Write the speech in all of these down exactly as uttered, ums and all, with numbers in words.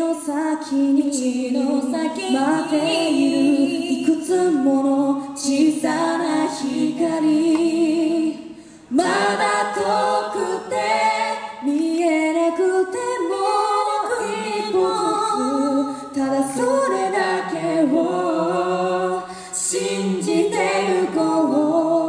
の先に待っているいくつもの小さな光、まだ遠くて見えなくても一歩ずつ、ただそれだけを信じてゆこう。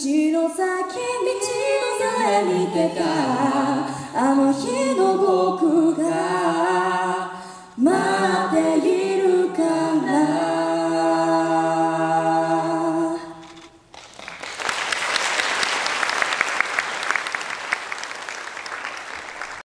見てたあの日の僕